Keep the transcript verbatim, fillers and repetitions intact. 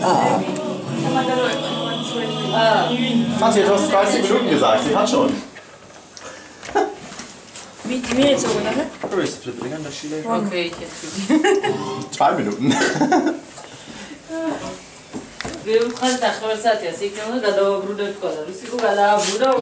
Katja, du hast dreißig Minuten gesagt, sie hat schon. Wie mir jetzt so, ne? Größte Flipping an der Schiene. Okay, ich jetzt. Zwei Minuten. Wir haben gerade das, was hat ja, sie können da da Bruder kommen. Du sie ko gala Bruder